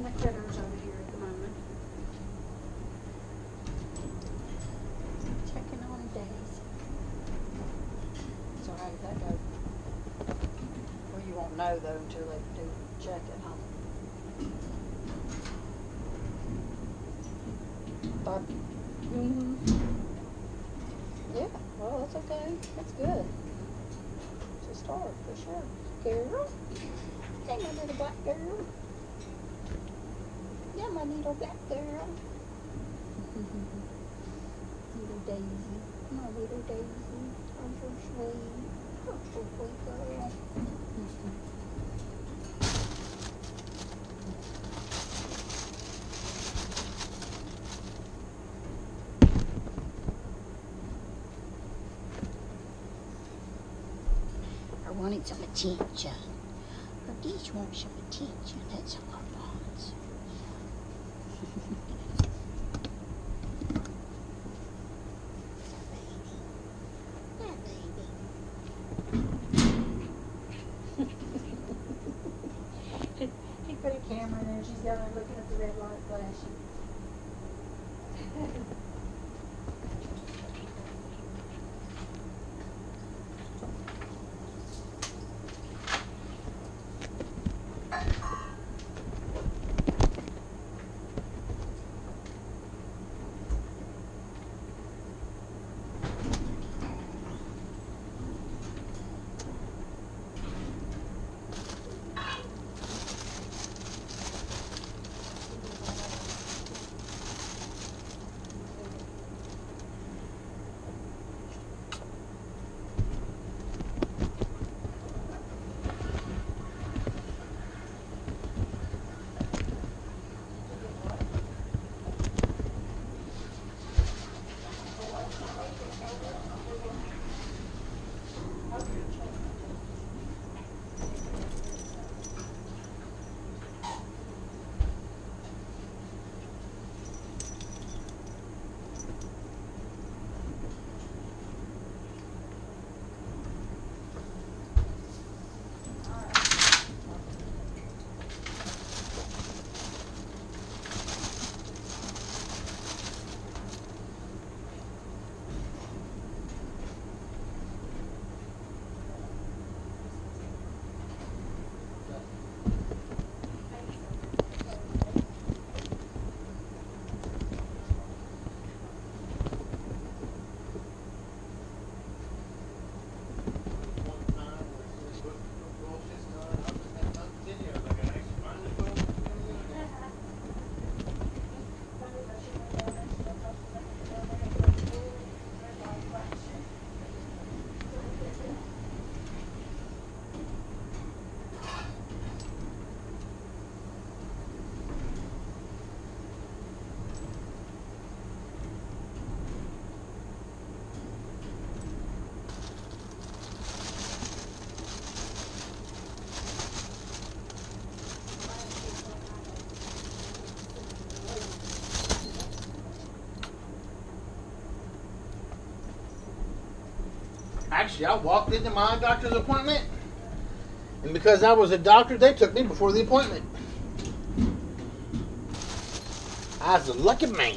the critters over here at the moment. Checking on Daisy. So how did that go? Well, you won't know though until they do check it, huh? But, yeah, well, that's okay. That's good. It's a start for sure. Girl. Hey, my little black girl. Yeah, my little black girl. Little Daisy. My little Daisy. I'm so sweet. Oh, so sweet girl. I wanted some attention. But these want some attention. That's all I want. Yeah, baby. He put a camera in there and she's down there looking at the red light flashing. Actually, I walked into my doctor's appointment, and because I was a doctor, they took me before the appointment. I was a lucky man.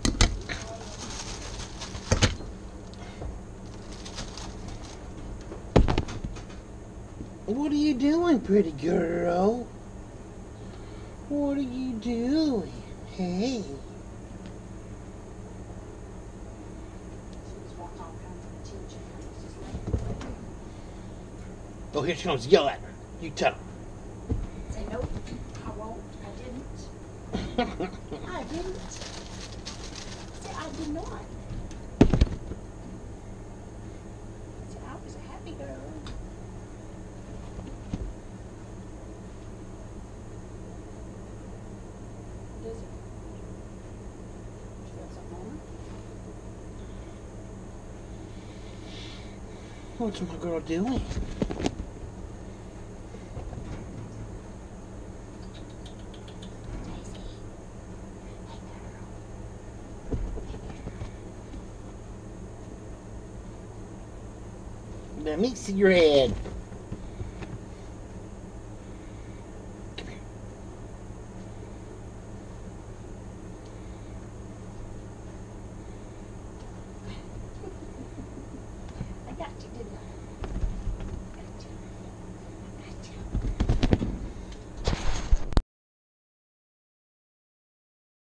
What are you doing, pretty girl? What are you doing? Hey. Oh, here she comes. Yell at her. You tell her. Say nope, I won't. I didn't. I didn't. Say I did not. Say I was a happy girl. What is it? She got something on her? What's my girl doing? Let me see your head.